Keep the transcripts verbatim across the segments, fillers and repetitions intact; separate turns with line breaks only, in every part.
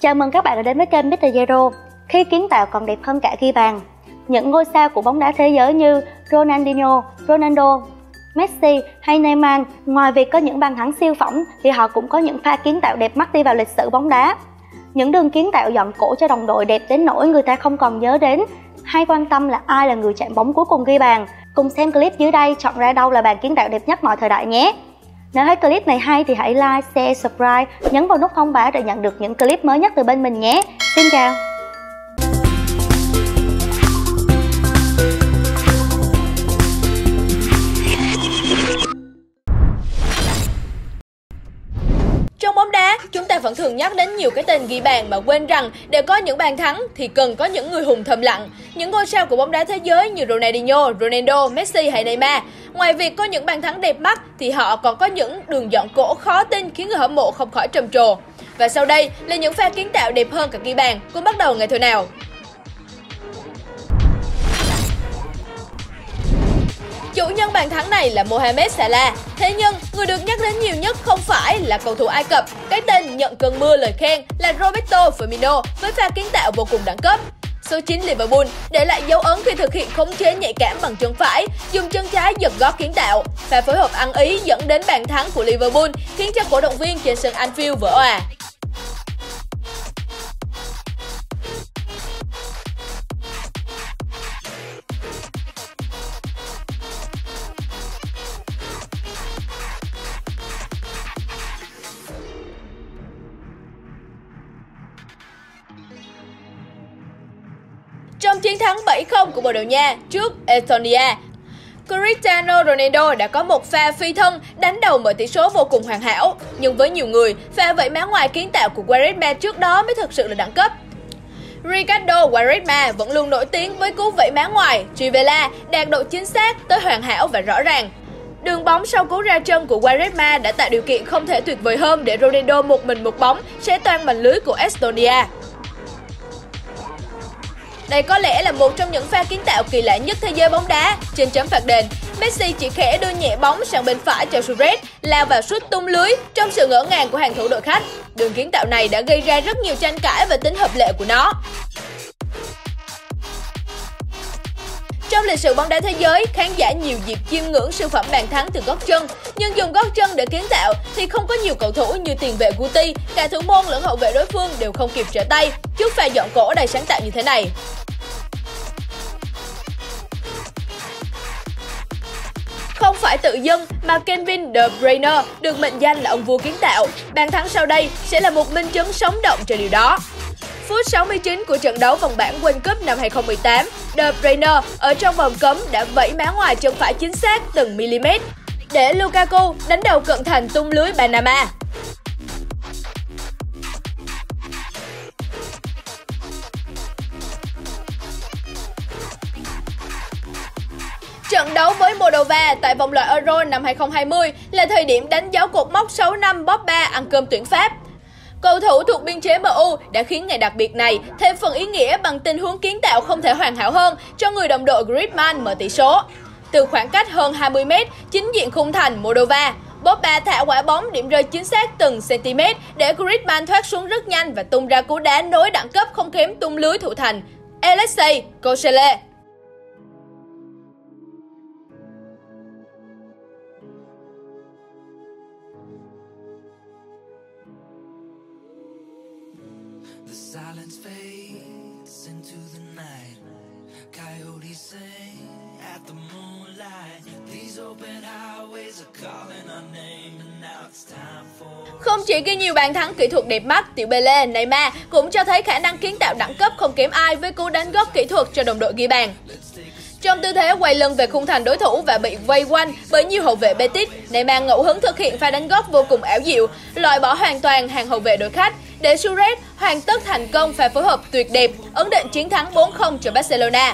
Chào mừng các bạn đã đến với kênh mít tơ Zero. Khi kiến tạo còn đẹp hơn cả ghi bàn. Những ngôi sao của bóng đá thế giới như Ronaldinho, Ronaldo, Messi hay Neymar, ngoài việc có những bàn thắng siêu phỏng thì họ cũng có những pha kiến tạo đẹp mắt đi vào lịch sử bóng đá. Những đường kiến tạo dọn cổ cho đồng đội đẹp đến nỗi người ta không còn nhớ đến hay quan tâm là ai là người chạm bóng cuối cùng ghi bàn. Cùng xem clip dưới đây chọn ra đâu là bàn kiến tạo đẹp nhất mọi thời đại nhé. Nếu thấy clip này hay thì hãy like, share, subscribe, nhấn vào nút thông báo để nhận được những clip mới nhất từ bên mình nhé. Xin chào!
Trong bóng đá, chúng ta vẫn thường nhắc đến nhiều cái tên ghi bàn mà quên rằng để có những bàn thắng thì cần có những người hùng thầm lặng. Những ngôi sao của bóng đá thế giới như Ronaldinho, Ronaldo, Messi hay Neymar, ngoài việc có những bàn thắng đẹp mắt thì họ còn có những đường dọn cổ khó tin khiến người hâm mộ không khỏi trầm trồ. Và sau đây là những pha kiến tạo đẹp hơn cả ghi bàn. Cùng bắt đầu ngay thôi nào. Chủ nhân bàn thắng này là Mohamed Salah. Thế nhưng, người được nhắc đến nhiều nhất không phải là cầu thủ Ai Cập. Cái tên nhận cơn mưa lời khen là Roberto Firmino với pha kiến tạo vô cùng đẳng cấp. Số chín Liverpool để lại dấu ấn khi thực hiện khống chế nhạy cảm bằng chân phải, dùng chân trái giật gót kiến tạo. Pha phối hợp ăn ý dẫn đến bàn thắng của Liverpool khiến cho cổ động viên trên sân Anfield vỡ òa. Trong chiến thắng bảy không của Bồ Đào Nha trước Estonia, Cristiano Ronaldo đã có một pha phi thân đánh đầu mở tỷ số vô cùng hoàn hảo. Nhưng với nhiều người, pha vẫy má ngoài kiến tạo của Quaresma trước đó mới thực sự là đẳng cấp. Ricardo Quaresma vẫn luôn nổi tiếng với cú vẫy má ngoài Trivela đạt độ chính xác tới hoàn hảo và rõ ràng. Đường bóng sau cú ra chân của Quaresma đã tạo điều kiện không thể tuyệt vời hơn để Ronaldo một mình một bóng xé toang màn lưới của Estonia. Đây có lẽ là một trong những pha kiến tạo kỳ lạ nhất thế giới bóng đá. Trên chấm phạt đền, Messi chỉ khẽ đưa nhẹ bóng sang bên phải cho Suarez lao vào sút tung lưới trong sự ngỡ ngàng của hàng thủ đội khách. Đường kiến tạo này đã gây ra rất nhiều tranh cãi về tính hợp lệ của nó. Trong lịch sử bóng đá thế giới, khán giả nhiều dịp chiêm ngưỡng siêu phẩm bàn thắng từ gót chân, nhưng dùng gót chân để kiến tạo thì không có nhiều cầu thủ như tiền vệ Guti, cả thủ môn lẫn hậu vệ đối phương đều không kịp trở tay trước pha dọn cổ đầy sáng tạo như thế này. Không phải tự dưng mà Kevin De Bruyne được mệnh danh là ông vua kiến tạo. Bàn thắng sau đây sẽ là một minh chứng sống động cho điều đó. Phút sáu mươi chín của trận đấu vòng bảng World Cup năm hai không một tám, De Bruyne ở trong vòng cấm đã vẫy má ngoài chân phải chính xác từng mm để Lukaku đánh đầu cận thành tung lưới Panama. Trận đấu với Moldova tại vòng loại Euro năm hai không hai không là thời điểm đánh dấu cột mốc sáu năm Pogba ăn cơm tuyển Pháp. Cầu thủ thuộc biên chế em u đã khiến ngày đặc biệt này thêm phần ý nghĩa bằng tình huống kiến tạo không thể hoàn hảo hơn cho người đồng đội Griezmann mở tỷ số. Từ khoảng cách hơn hai mươi mét, chính diện khung thành Moldova, Pogba thả quả bóng điểm rơi chính xác từng cm để Griezmann thoát xuống rất nhanh và tung ra cú đá nối đẳng cấp không kém tung lưới thủ thành Alexei Koscielny.
The silence fades into the night. Coyotes sing at the moonlight. These open highways are calling our name and now it's time for.
Không chỉ ghi nhiều bàn thắng kỹ thuật đẹp mắt, tiểu Pele, Neymar cũng cho thấy khả năng kiến tạo đẳng cấp không kém ai với cú đánh gót kỹ thuật cho đồng đội ghi bàn. Trong tư thế quay lưng về khung thành đối thủ và bị vây quanh bởi nhiều hậu vệ Betis, Neymar ngẫu hứng thực hiện pha đánh gót vô cùng ảo diệu, loại bỏ hoàn toàn hàng hậu vệ đội khách để Suarez hoàn tất thành công pha phối hợp tuyệt đẹp, ấn định chiến thắng bốn không cho Barcelona.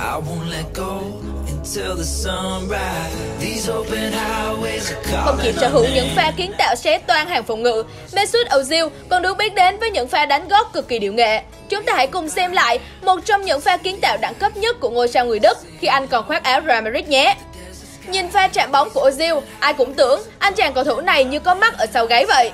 I won't let go until the sunrise. These open highways are calling.
Không chỉ sở hữu những pha kiến tạo xé toang hàng phòng ngự, Mesut Ozil còn được biết đến với những pha đánh gót cực kỳ điệu nghệ. Chúng ta hãy cùng xem lại một trong những pha kiến tạo đẳng cấp nhất của ngôi sao người Đức khi anh còn khoác áo Real Madrid nhé. Nhìn pha chạm bóng của Ozil, ai cũng tưởng anh chàng cầu thủ này như có mắt ở sau gáy vậy.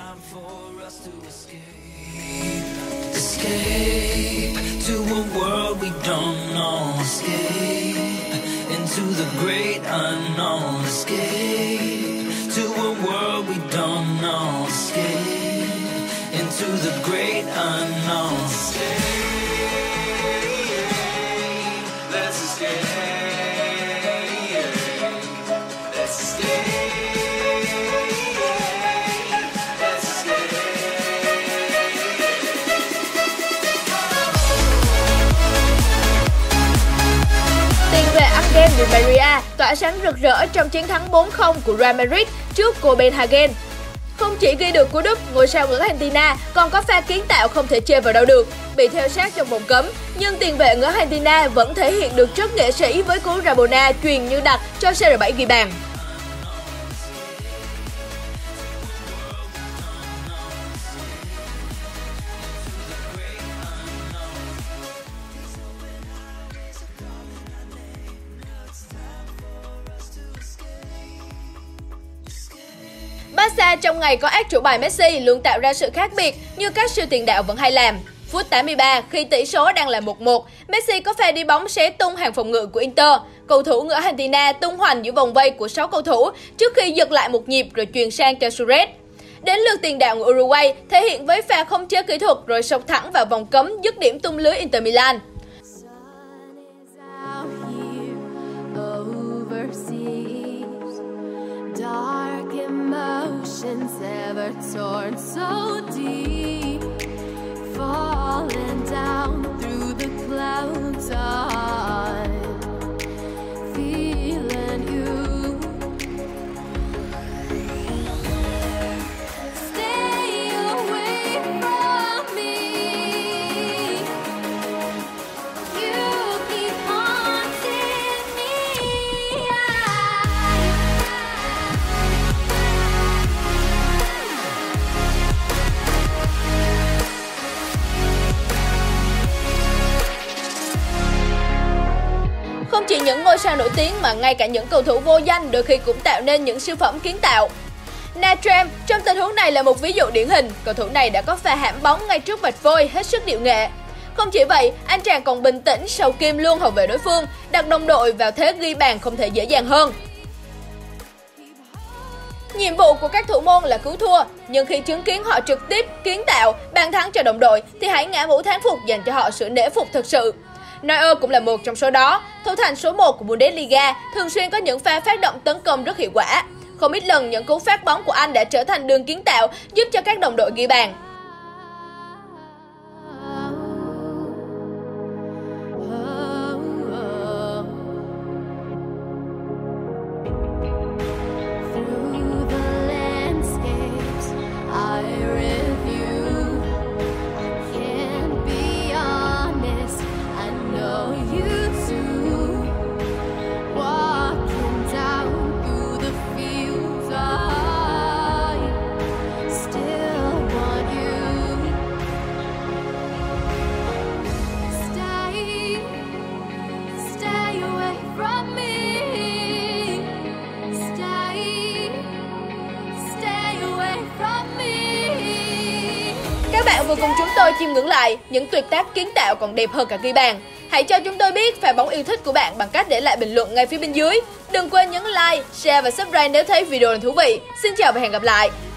To a world we don't know, escape into the great unknown, escape to a world we don't know, escape into the great unknown. Let's escape, let's escape.
Angel Di Maria tỏa sáng rực rỡ trong chiến thắng bốn không của Real Madrid trước Copenhagen. Không chỉ ghi được cú đúp, ngôi sao người Argentina còn có pha kiến tạo không thể chê vào đâu được, bị theo sát trong vòng cấm, nhưng tiền vệ người Argentina vẫn thể hiện được chất nghệ sĩ với cú Rabona truyền như đặt cho xê rờ bảy ghi bàn. Barca trong ngày có ác chủ bài Messi luôn tạo ra sự khác biệt như các siêu tiền đạo vẫn hay làm. Phút tám mươi ba, khi tỷ số đang là một một, Messi có pha đi bóng xé tung hàng phòng ngự của Inter. Cầu thủ người Argentina tung hoành giữa vòng vây của sáu cầu thủ trước khi giật lại một nhịp rồi chuyền sang cho Suarez. Đến lượt tiền đạo người Uruguay thể hiện với pha không chế kỹ thuật rồi sộc thẳng vào vòng cấm dứt điểm tung lưới Inter Milan.
Dark emotions ever torn so deep, falling down through the clouds. I'm feeling you. Stay away from me. You keep haunting me.
Không chỉ những ngôi sao nổi tiếng mà ngay cả những cầu thủ vô danh đôi khi cũng tạo nên những siêu phẩm kiến tạo. Natram trong tình huống này là một ví dụ điển hình, cầu thủ này đã có pha hãm bóng ngay trước vạch vôi hết sức điệu nghệ. Không chỉ vậy, anh chàng còn bình tĩnh sau kim luôn hậu vệ đối phương, đặt đồng đội vào thế ghi bàn không thể dễ dàng hơn. Nhiệm vụ của các thủ môn là cứu thua, nhưng khi chứng kiến họ trực tiếp kiến tạo bàn thắng cho đồng đội thì hãy ngã mũ thán phục dành cho họ sự nể phục thực sự. Neuer cũng là một trong số đó, thủ thành số một của Bundesliga, thường xuyên có những pha phát động tấn công rất hiệu quả. Không ít lần những cú phát bóng của anh đã trở thành đường kiến tạo giúp cho các đồng đội ghi bàn. Các bạn vừa cùng chúng tôi chiêm ngưỡng lại những tuyệt tác kiến tạo còn đẹp hơn cả ghi bàn. Hãy cho chúng tôi biết pha bóng yêu thích của bạn bằng cách để lại bình luận ngay phía bên dưới. Đừng quên nhấn like, share và subscribe nếu thấy video này thú vị. Xin chào và hẹn gặp lại.